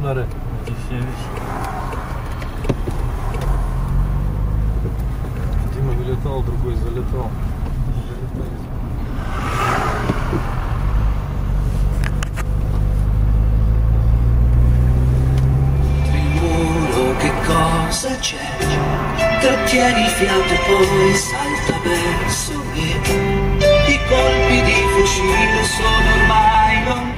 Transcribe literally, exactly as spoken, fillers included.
bunları. Дима вылетал, другой залетал. Trimulo, che cosa c'è? Trattieni il fiato e poi salta verso me. I colpi di fucile sono ormai lontani.